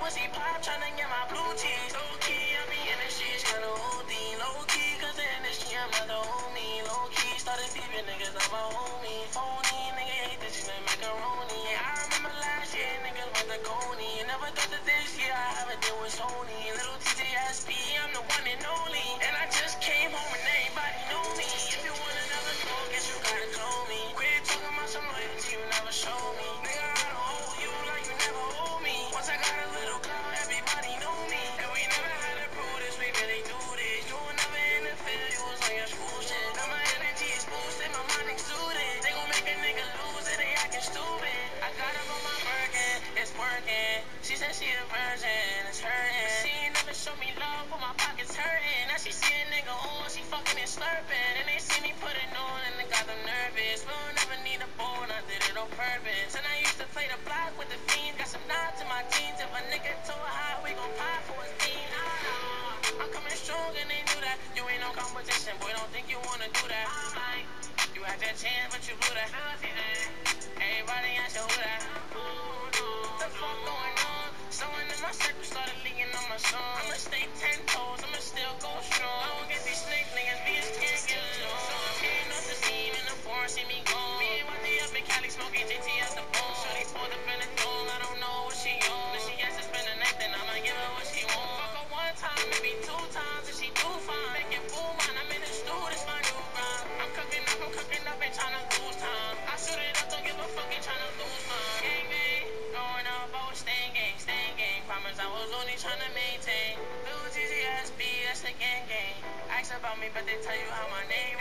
pussy pop, tryna get my blue cheese. Low key, I be in the streets, kinda OD. Low key, cause the industry, I'm not the homie. Low key, started peeping niggas, I'm a homie. Phony, nigga hate this shit, macaroni. I remember last year, niggas was the Coney. Never thought that this year I have a deal with Sony. Little TJSP, I'm the one and only. And I just came home and everybody know me. If you want another call, guess you gotta clone me. Quit talking about some loyalty you never show me. Nigga, I don't hold you like you never hold me. Once I got a little clout, everybody know me. And we never had to prove this, we really do this. You will never interfere, you was on your school shit. Now my energy is boosted, my mind exuded. They gon' make a nigga lose it, they acting stupid. I got up on my Birkin, it's working. She said she a virgin, it's hurting. She ain't never show me love, but my pockets hurting. Now she see a nigga on, she fucking and slurping. And they see me put it on and they got them nervous. We don't ever need a ball, and I did it on purpose. And I used to play the block with the fiends, got some nods in my jeans. If a nigga too high, we gon' pop for his bean. I'm coming strong and they knew that. You ain't no competition, boy, don't think you wanna do that. You had your chance, but you blew that. Everybody ask you who that. What the fuck going on? Someone in my circle started leaking on my song. I'ma stay 10 toes, I'ma still go strong. I don't get these snake niggas, these can't get along. So I'm hitting up the scene in the forest, see me gone. Me and Wendy up in Cali smoking JT at the bone. Shorty pulled up in the thong, I don't know what she on. If she has to spend the night, then I'ma give her what she want. Fuck her one time, maybe 2 times, and she do fine. Make it boom, man, I'm in the stew, this my new rhyme. I'm cooking up, ain't tryna lose time. I shoot it up, don't give a fuck, ain't tryna lose mine. Gang bang, going up, I was staying gang. Promise I was only tryna maintain. Little TGSB, that's the gang. Ask about me, but they tell you how my name